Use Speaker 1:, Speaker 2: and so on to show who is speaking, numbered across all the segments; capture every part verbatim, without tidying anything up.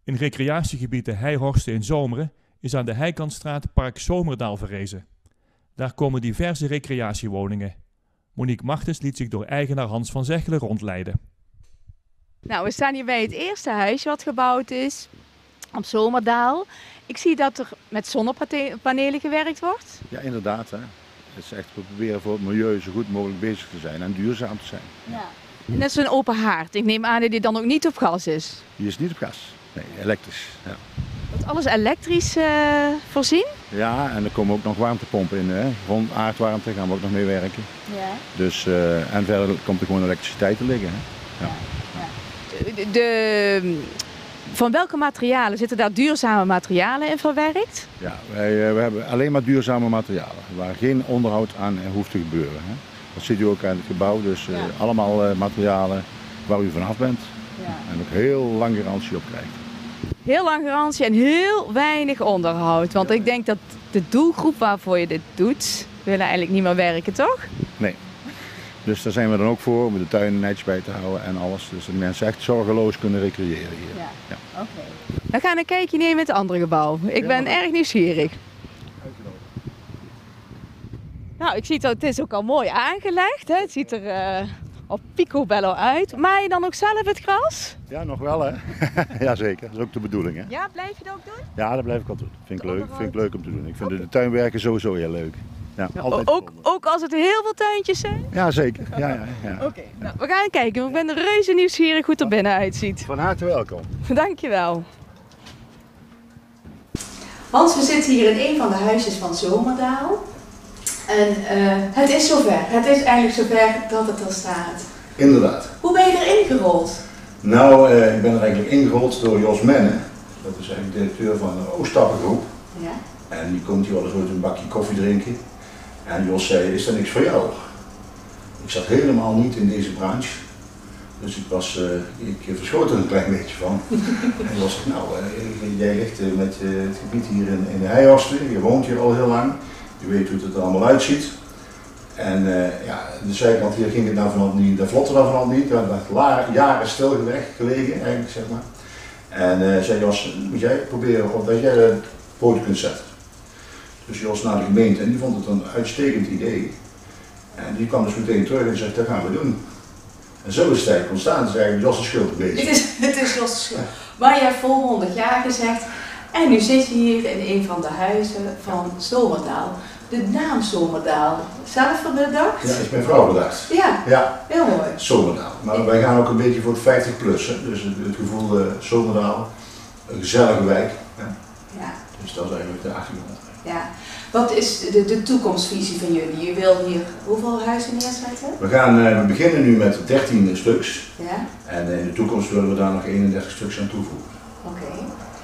Speaker 1: In recreatiegebied de Heihorsten in Zomeren is aan de Heikantstraat Park Zomerdaal verrezen. Daar komen diverse recreatiewoningen. Monique Martens liet zich door eigenaar Hans van Zegelen rondleiden.
Speaker 2: Nou, we staan hier bij het eerste huisje wat gebouwd is op Zomerdaal. Ik zie dat er met zonnepanelen gewerkt wordt.
Speaker 3: Ja, inderdaad. Hè. Het is echt, we proberen voor het milieu zo goed mogelijk bezig te zijn en duurzaam te zijn.
Speaker 2: Ja. En dat is een open haard. Ik neem aan dat die dan ook niet op gas is.
Speaker 3: Die is niet op gas, nee, elektrisch. Ja.
Speaker 2: Wordt alles elektrisch uh, voorzien?
Speaker 3: Ja, en er komen ook nog warmtepompen in. Hè. Rond aardwarmte gaan we ook nog mee werken.
Speaker 2: Ja.
Speaker 3: Dus, uh, en verder komt er gewoon elektriciteit te liggen. Hè. Ja.
Speaker 2: Ja. Ja. De, de, van welke materialen zitten daar duurzame materialen in verwerkt?
Speaker 3: Ja, wij, uh, we hebben alleen maar duurzame materialen, waar geen onderhoud aan hoeft te gebeuren. Hè. Dat ziet u ook aan het gebouw, dus uh, ja. allemaal uh, materialen waar u vanaf bent ja. en ook heel lang garantie op krijgt.
Speaker 2: Heel lang garantie en heel weinig onderhoud, want ja. ik denk dat de doelgroep waarvoor je dit doet, willen eigenlijk niet meer werken, toch?
Speaker 3: Nee. Dus daar zijn we dan ook voor, om de tuin netjes bij te houden en alles. Dus dat mensen echt zorgeloos kunnen recreëren hier.
Speaker 2: Ja, ja. Oké. Okay. We gaan een kijkje nemen in het andere gebouw. Ik ja, ben erg nieuwsgierig. Nou, ik zie dat het is ook al mooi aangelegd. Hè? Het ziet er uh, op picobello uit. Maai je dan ook zelf het gras?
Speaker 3: Ja, nog wel hè. Jazeker, dat is ook de bedoeling hè.
Speaker 2: Ja, blijf je dat ook doen?
Speaker 3: Ja, dat blijf ik wel doen. Vind ik leuk, vind ik leuk om te doen. Ik vind okay. de tuinwerken sowieso heel leuk. Ja,
Speaker 2: ja, ook, ook als het heel veel tuintjes zijn?
Speaker 3: Ja, zeker. Ja, ja, ja.
Speaker 2: Oké, okay. nou, we gaan kijken. Ik ben reuze nieuwsgierig hoe het er binnen uitziet.
Speaker 3: Van harte welkom.
Speaker 2: Dankjewel. Hans, we zitten hier in een van de huisjes van Zomerdaal. En uh, het is zover. Het is eigenlijk zover dat het er staat.
Speaker 3: Inderdaad.
Speaker 2: Hoe ben je erin gerold?
Speaker 3: Nou, uh, ik ben er eigenlijk ingerold door Jos Menne. Dat is eigenlijk de directeur van de Oostappengroep.
Speaker 2: Ja.
Speaker 3: En die komt hier wel eens ooit een bakje koffie drinken. En Jos zei, is dat niks voor jou? Ik zat helemaal niet in deze branche. Dus ik was, uh, ik verschoot er een klein beetje van. En Jos zei, nou, uh, jij ligt uh, met uh, het gebied hier in, in de Heihorsten. Je woont hier al heel lang. Je weet hoe het er allemaal uitziet. En uh, ja, de zijkant hier ging het nou vanaf niet, de vlotte dan vanaf niet. Dat werd jaren stilgelegd gelegen eigenlijk, zeg maar. En uh, zei Jos, moet jij proberen of dat jij de poten kunt zetten. Dus Jos naar de gemeente en die vond het een uitstekend idee. En die kwam dus meteen terug en zei, dat gaan we doen. En zo is het eigenlijk ontstaan. Het is eigenlijk Jos' schuld bezig.
Speaker 2: Het is, het is Jos' schuld. Maar je hebt volmondig ja gezegd. En nu zit je hier in een van de huizen van Zomerdaal. De naam Zomerdaal, zelf bedacht?
Speaker 3: Ja, is mijn vrouw bedacht.
Speaker 2: Ja,
Speaker 3: ja.
Speaker 2: Heel mooi.
Speaker 3: Zomerdaal. Maar ja. wij gaan ook een beetje voor het vijftig plus. Hè. Dus het, het gevoel uh, Zomerdaal, een gezellige wijk. Ja.
Speaker 2: Ja.
Speaker 3: Dus dat is eigenlijk de achtergrond.
Speaker 2: Ja. Wat is de, de toekomstvisie van jullie? Je wil hier hoeveel huizen neerzetten?
Speaker 3: We, gaan, uh, we beginnen nu met dertien stuks.
Speaker 2: Ja.
Speaker 3: En uh, in de toekomst willen we daar nog eenendertig stuks aan toevoegen.
Speaker 2: Oké. Okay.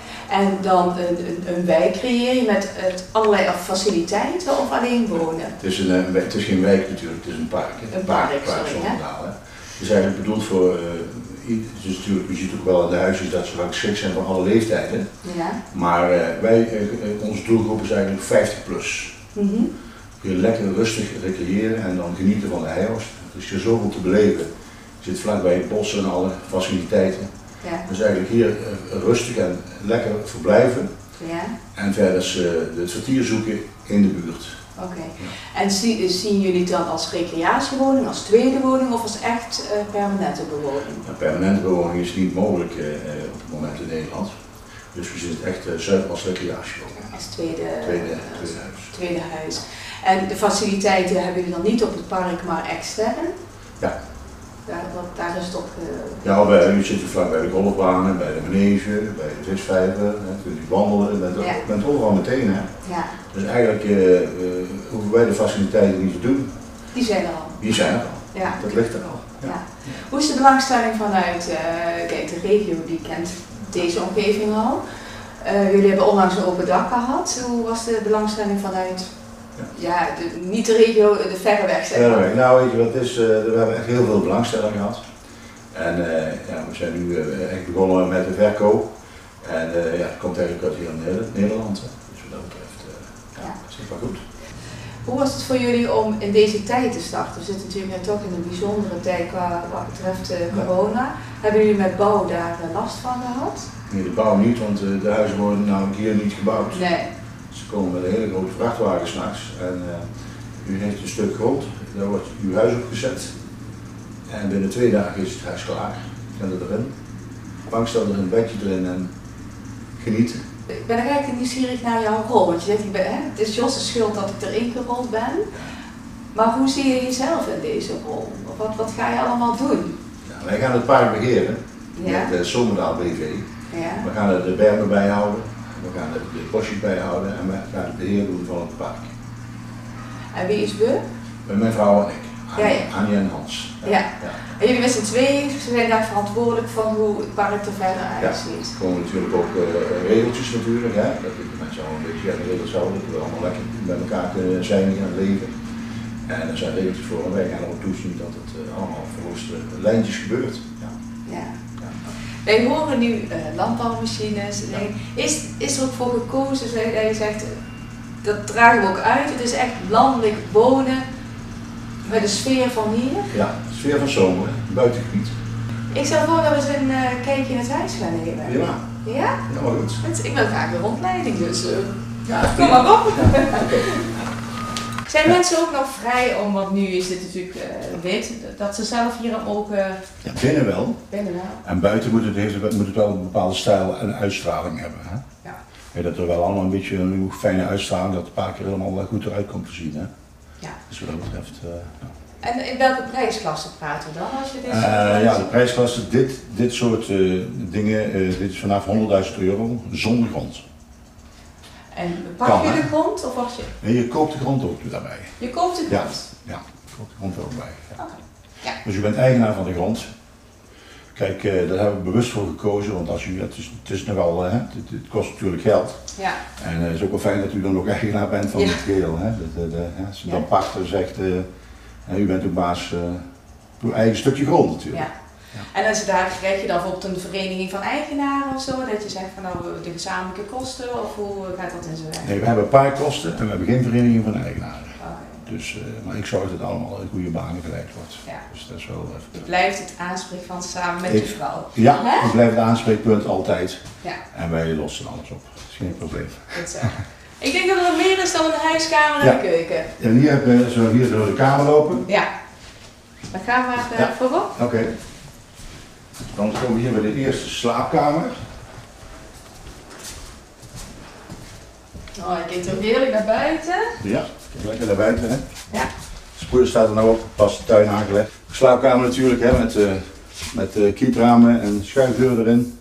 Speaker 2: En dan een, een, een wijk creëer je met het allerlei faciliteiten of alleen wonen?
Speaker 3: Het is, een, een, het is geen wijk natuurlijk, het is een park. Hè?
Speaker 2: Een park, park,
Speaker 3: park sorry, Zomerdaal, hè? Het is eigenlijk bedoeld voor, uh, dus natuurlijk, je ziet ook wel in de huisjes dat ze wel geschikt zijn voor alle leeftijden.
Speaker 2: Ja.
Speaker 3: Maar uh, wij, uh, onze doelgroep is eigenlijk vijftig plus.
Speaker 2: Mm-hmm.
Speaker 3: Kun je lekker rustig recreëren en dan genieten van de Heihorst. Er is hier zoveel te beleven. Je zit vlakbij het bos en alle faciliteiten.
Speaker 2: Ja.
Speaker 3: Dus eigenlijk hier uh, rustig en lekker verblijven.
Speaker 2: Ja.
Speaker 3: En verder uh, het vertier zoeken in de buurt.
Speaker 2: Oké. Okay. Ja. En zie, zien jullie het dan als recreatiewoning, als tweede woning of als echt uh, permanente bewoning?
Speaker 3: Ja, permanente bewoning is niet mogelijk uh, op het moment in Nederland. Dus we zien het echt uh, zuiver als recreatiewoning.
Speaker 2: Als tweede,
Speaker 3: tweede,
Speaker 2: uh,
Speaker 3: tweede huis.
Speaker 2: Tweede huis. En de faciliteiten hebben jullie dan niet op het park, maar extern?
Speaker 3: Ja.
Speaker 2: Daar, wat, daar is het op. Uh,
Speaker 3: ja, bij, je zit vlak bij de golfbanen, bij de manege, bij de visvijver, kunt u wandelen, je bent, ja. je bent overal meteen. Hè.
Speaker 2: Ja.
Speaker 3: Dus eigenlijk uh, uh, hoeven wij de faciliteiten niet te doen.
Speaker 2: Die zijn er al.
Speaker 3: Die zijn er al.
Speaker 2: Ja.
Speaker 3: Dat ligt er al. Ja.
Speaker 2: Ja. Hoe is de belangstelling vanuit, uh, kijk de regio die kent deze omgeving al. Uh, jullie hebben onlangs een open dak gehad. Hoe was de belangstelling vanuit? Ja, ja de, niet de regio, de verre weg zeg maar.
Speaker 3: Ja, nou weet je wat het is, uh, we hebben echt heel veel belangstelling gehad. En uh, ja, we zijn nu uh, echt begonnen met de verkoop. En uh, ja, het komt eigenlijk uit heel Nederland. Hè. Dus wat dat betreft, uh, ja, ja. is het wel goed.
Speaker 2: Hoe was het voor jullie om in deze tijd te starten? We zitten natuurlijk ja, toch in een bijzondere tijd qua wat betreft uh, corona. Ja. Hebben jullie met bouw daar uh, last van gehad?
Speaker 3: Nee, de bouw niet, want uh, de huizen worden namelijk hier niet gebouwd.
Speaker 2: Nee.
Speaker 3: Ze komen met een hele grote vrachtwagen s'nachts en uh, u heeft een stuk grond, daar wordt uw huis op gezet. En binnen twee dagen is het huis klaar. Je kunt erin. Bank staat er een bedje erin en genieten.
Speaker 2: Ik ben eigenlijk nieuwsgierig naar jouw rol, want je zegt, ik ben, hè, het is Jos' schuld dat ik erin gerold ben. Maar hoe zie je jezelf in deze rol? Wat, wat ga je allemaal doen?
Speaker 3: Ja, wij gaan het park beheren,
Speaker 2: Ja.
Speaker 3: met de Zomerdaal B V.
Speaker 2: Ja.
Speaker 3: We gaan er de bermen bijhouden, we gaan er de bosjes bijhouden en we gaan het beheer doen van het park.
Speaker 2: En wie is we?
Speaker 3: Met mijn vrouw en ik, Annie,
Speaker 2: Ja, ja.
Speaker 3: Annie en Hans.
Speaker 2: Ja. Ja. En jullie met z'n tweeën zijn daar verantwoordelijk van hoe het park er verder uitziet.
Speaker 3: Ja, er komen natuurlijk ook uh, regeltjes natuurlijk, hè? Dat de mensen allemaal een beetje ja, de regels houden, dat we allemaal lekker bij elkaar kunnen zijn en gaan leven. En er zijn regeltjes voor en wij gaan erop toezien dat het uh, allemaal volgens de lijntjes gebeurt. Ja.
Speaker 2: Ja.
Speaker 3: Ja.
Speaker 2: Wij horen nu uh, landbouwmachines.
Speaker 3: Ja.
Speaker 2: Is, is er ook voor gekozen dat je zegt, dat dragen we ook uit, het is echt landelijk wonen met de sfeer van hier?
Speaker 3: Ja, de sfeer van zomer, buitengebied.
Speaker 2: Ik stel voor dat we eens een uh, kijkje in het huis gaan nemen.
Speaker 3: Ja,
Speaker 2: Ja?
Speaker 3: ja maar goed.
Speaker 2: Het- Ik wil graag een rondleiding, dus uh,
Speaker 3: Ja,
Speaker 2: kom maar op.
Speaker 3: Ja, okay.
Speaker 2: Zijn mensen ook nog vrij om, want nu is dit natuurlijk uh, wit, dat ze zelf hier aan mogen
Speaker 3: Ja, binnen wel.
Speaker 2: binnen wel?
Speaker 3: En buiten moet het, heeft het, moet het wel een bepaalde stijl en uitstraling hebben. Hè?
Speaker 2: Ja.
Speaker 3: Ja, dat er wel allemaal een beetje een fijne uitstraling, dat het park er helemaal goed eruit komt te zien. Hè?
Speaker 2: Ja.
Speaker 3: Dus wat dat betreft. Uh, ja.
Speaker 2: En in welke prijsklasse praten we dan als je dit
Speaker 3: Uh, ja, de prijsklasse, dit, dit soort uh, dingen, uh, dit is vanaf honderdduizend euro zonder grond.
Speaker 2: En pak
Speaker 3: Kan,
Speaker 2: je
Speaker 3: hè?
Speaker 2: de grond of wacht je?
Speaker 3: En je koopt de grond ook daarbij.
Speaker 2: Je koopt de
Speaker 3: Ja,
Speaker 2: grond?
Speaker 3: ja, je koopt de grond er ook bij. Ja.
Speaker 2: Oké. Ja.
Speaker 3: Dus u bent eigenaar van de grond. Kijk, uh, daar hebben we bewust voor gekozen, want als u, het, is, het is nogal, hè, het, het kost natuurlijk geld.
Speaker 2: Ja.
Speaker 3: En uh, het is ook wel fijn dat u dan ook eigenaar bent van
Speaker 2: Ja.
Speaker 3: het geheel. Hè? Dat, dat, dat, hè, als u
Speaker 2: Ja.
Speaker 3: dan pachter zegt, uh, u bent ook baas uh, uw eigen stukje grond natuurlijk.
Speaker 2: Ja. En als je daar krijg je dan bijvoorbeeld een vereniging van eigenaren of zo, dat je zegt van nou de gezamenlijke kosten of hoe gaat dat in zijn werk?
Speaker 3: Nee, we hebben een paar kosten en we hebben geen vereniging van eigenaren.
Speaker 2: Oké.
Speaker 3: Dus, uh, maar ik zorg dat het allemaal in goede banen geleid wordt.
Speaker 2: Ja.
Speaker 3: Dus dat is wel even.
Speaker 2: Je blijft het aanspreekpunt samen met
Speaker 3: Ik-
Speaker 2: je vrouw.
Speaker 3: Ja,
Speaker 2: Hè?
Speaker 3: ik blijf het aanspreekpunt altijd.
Speaker 2: Ja,
Speaker 3: En wij lossen alles op. Dat is geen probleem.
Speaker 2: goed zo. Ik denk dat er meer is dan een huiskamer en
Speaker 3: Ja.
Speaker 2: een keuken.
Speaker 3: En hier hebben we zo hier door de kamer lopen.
Speaker 2: Ja. Dan gaan we maar uh,
Speaker 3: Ja.
Speaker 2: voorop.
Speaker 3: Oké. Okay. Dan komen we hier bij de eerste slaapkamer.
Speaker 2: Oh, je kijkt ook heerlijk naar buiten.
Speaker 3: Ja, kijk lekker naar buiten hè.
Speaker 2: Ja.
Speaker 3: De spoeder staat er nou op, pas de tuin aangelegd. Slaapkamer natuurlijk hè, met, uh, met uh, kiepramen en schuifdeur erin.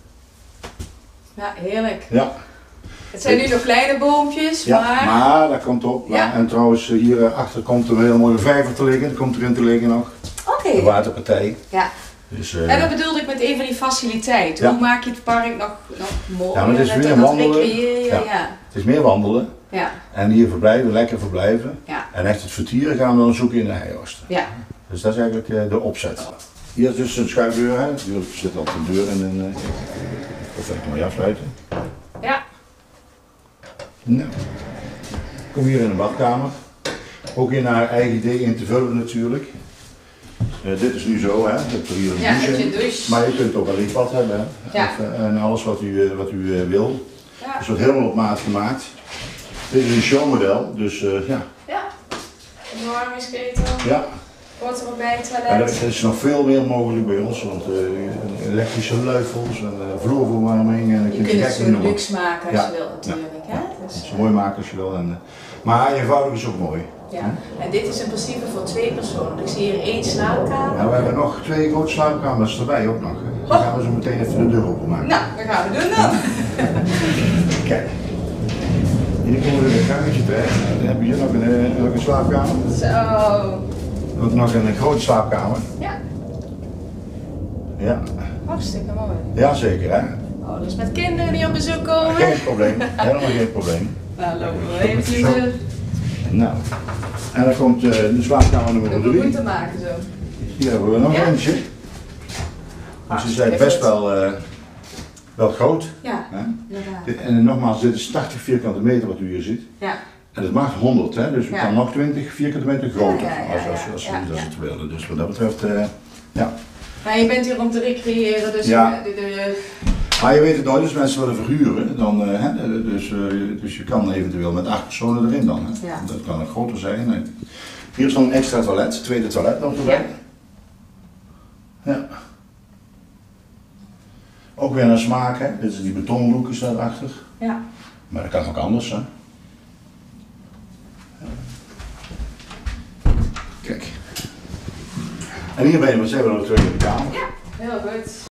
Speaker 2: Ja, heerlijk.
Speaker 3: Ja.
Speaker 2: Het zijn nu nog kleine boompjes,
Speaker 3: Ja,
Speaker 2: maar...
Speaker 3: maar dat komt op.
Speaker 2: Ja.
Speaker 3: En trouwens hier achter komt een hele mooie vijver te liggen, dat komt erin te liggen nog.
Speaker 2: Oké.
Speaker 3: De waterpartij.
Speaker 2: Ja.
Speaker 3: Dus, uh,
Speaker 2: En dat bedoelde ik met een van die faciliteiten.
Speaker 3: Ja.
Speaker 2: Hoe maak je het park nog, nog mooier?
Speaker 3: Ja, maar het is
Speaker 2: en
Speaker 3: weer
Speaker 2: dat
Speaker 3: wandelen.
Speaker 2: recreëer je,
Speaker 3: Ja.
Speaker 2: ja.
Speaker 3: het is meer wandelen
Speaker 2: Ja.
Speaker 3: en hier verblijven, lekker verblijven.
Speaker 2: Ja.
Speaker 3: En echt het vertieren gaan we dan zoeken in de Heiosten.
Speaker 2: Ja.
Speaker 3: Dus dat is eigenlijk uh, de opzet. Hier is dus een schuifdeur, hè. Natuurlijk zit altijd een deur in een... Uh, of even mooi afsluiten.
Speaker 2: Ja.
Speaker 3: Nou, kom hier in de badkamer. Ook in haar eigen idee in te vullen natuurlijk. Uh, dit is nu zo, hè. Je hebt er hier een
Speaker 2: Ja,
Speaker 3: douche
Speaker 2: heb je
Speaker 3: in.
Speaker 2: douche.
Speaker 3: Maar je kunt ook een lichtbad hebben, hè.
Speaker 2: Ja.
Speaker 3: Of, uh, en alles wat u, uh, wat u uh, wil.
Speaker 2: Ja.
Speaker 3: Het wordt helemaal op maat gemaakt. Dit is een showmodel, dus uh, ja.
Speaker 2: Ja. Een verwarmingsketel.
Speaker 3: ja.
Speaker 2: Wordt er ook bij het
Speaker 3: En
Speaker 2: toilet.
Speaker 3: er is nog veel meer mogelijk bij ons, want uh, elektrische luifels en uh, vloerverwarming. En
Speaker 2: Je kunt het zo
Speaker 3: gek noemen.
Speaker 2: luxe maken als
Speaker 3: Ja.
Speaker 2: je wil natuurlijk.
Speaker 3: Ja.
Speaker 2: Hè?
Speaker 3: Het
Speaker 2: Dus,
Speaker 3: is mooi maken als je wil. En, uh, maar eenvoudig is ook mooi.
Speaker 2: ja. En dit is in principe voor twee personen. Ik zie hier één slaapkamer.
Speaker 3: Nou, we hebben nog twee grote slaapkamers erbij ook nog. hè. Dan gaan we zo meteen even de deur openmaken.
Speaker 2: Nou, dat gaan we doen dan.
Speaker 3: Kijk. Hier komen we in een gangetje terecht. Dan hebben we hier nog een, uh, nog een slaapkamer.
Speaker 2: Zo.
Speaker 3: Ook nog een grote slaapkamer.
Speaker 2: Ja,
Speaker 3: Ja,
Speaker 2: hartstikke mooi.
Speaker 3: ja zeker hè.
Speaker 2: Oh, dus met kinderen die op bezoek komen.
Speaker 3: Geen probleem, helemaal geen probleem.
Speaker 2: Nou, lopen we even
Speaker 3: Zo.
Speaker 2: de...
Speaker 3: Nou, en dan komt uh, de slaapkamer nummer
Speaker 2: Dat we
Speaker 3: drie.
Speaker 2: moeten maken zo.
Speaker 3: Hier hebben we nog
Speaker 2: Ja?
Speaker 3: eentje. Dus ze
Speaker 2: Hartstikke
Speaker 3: zijn best
Speaker 2: goed.
Speaker 3: wel, uh, wel groot.
Speaker 2: Ja,
Speaker 3: Hè?
Speaker 2: inderdaad.
Speaker 3: Dit- En nogmaals, dit is tachtig vierkante meter wat u hier ziet.
Speaker 2: Ja,
Speaker 3: En het mag honderd, hè? Dus u
Speaker 2: Ja.
Speaker 3: kan nog twintig vierkante meter groter
Speaker 2: Ja, ja, ja,
Speaker 3: als, als,
Speaker 2: ja.
Speaker 3: als,
Speaker 2: Ja,
Speaker 3: als
Speaker 2: ja.
Speaker 3: het willen. Dus wat dat betreft, uh, ja.
Speaker 2: maar je bent hier om te recreëren, dus
Speaker 3: Ja.
Speaker 2: de, de,
Speaker 3: Maar je weet het nooit, als mensen willen verhuren, dan, uh, hè, dus, uh, dus je kan eventueel met acht personen erin dan. Hè.
Speaker 2: Ja.
Speaker 3: Dat kan ook groter zijn. Hier is dan een extra toilet, tweede toilet nog erbij. Ja. Ja. Ook weer naar smaak, hè. Dit is die betonlook daarachter.
Speaker 2: Ja.
Speaker 3: Maar dat kan ook anders, hè. Kijk. En hierbij zijn we nog terug in de kamer.
Speaker 2: Ja, heel goed.